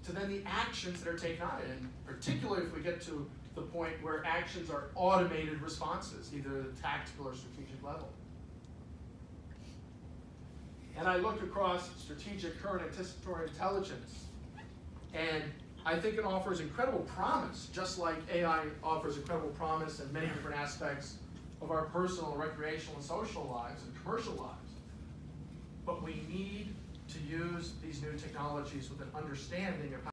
to then the actions that are taken on it, and particularly if we get to the point where actions are automated responses, either at a tactical or strategic level. And I look across strategic, current, anticipatory intelligence, and I think it offers incredible promise, just like AI offers incredible promise in many different aspects of our personal, recreational, and social lives, and commercial lives. But we need to use these new technologies with an understanding of how